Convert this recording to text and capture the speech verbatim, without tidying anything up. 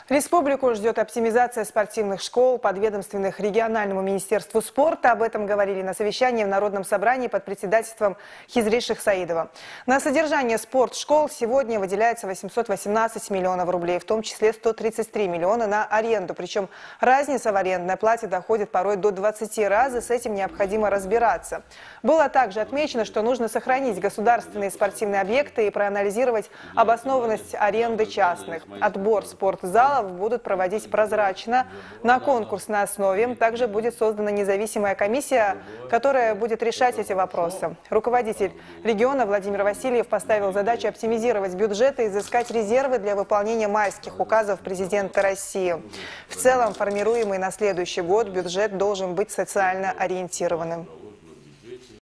Республику ждет оптимизация спортивных школ, подведомственных региональному министерству спорта. Об этом говорили на совещании в Народном собрании под председательством Хизри Шихсаидова. На содержание спортшкол сегодня выделяется восемьсот восемнадцать миллионов рублей, в том числе сто тридцать три миллиона на аренду. Причем разница в арендной плате доходит порой до двадцати раз, и с этим необходимо разбираться. Было также отмечено, что нужно сохранить государственные спортивные объекты и проанализировать обоснованность аренды частных. Отбор спортзала будут проводить прозрачно, на конкурсной основе. Также будет создана независимая комиссия, которая будет решать эти вопросы. Руководитель региона Владимир Васильев поставил задачу оптимизировать бюджет и изыскать резервы для выполнения майских указов президента России. В целом, формируемый на следующий год бюджет должен быть социально ориентированным.